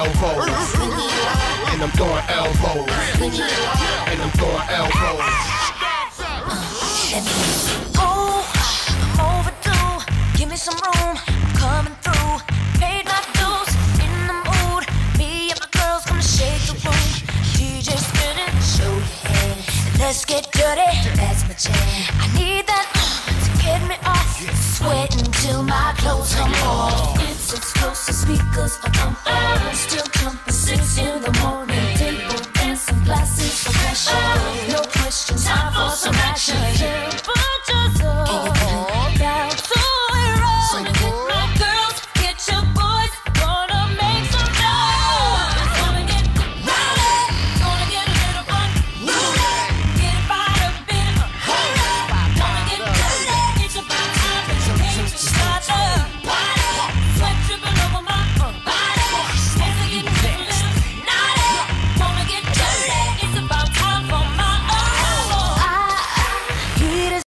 elbows. And I'm throwing elbows. And I'm throwing elbows. Oh, I'm overdue. Give me some room. I'm coming through. Paid my dues. In the mood. Me and my girls gonna shake the room. DJ spinning. Show your head. Let's get dirty. That's my jam. I need that to get me off. Sweating till my clothes come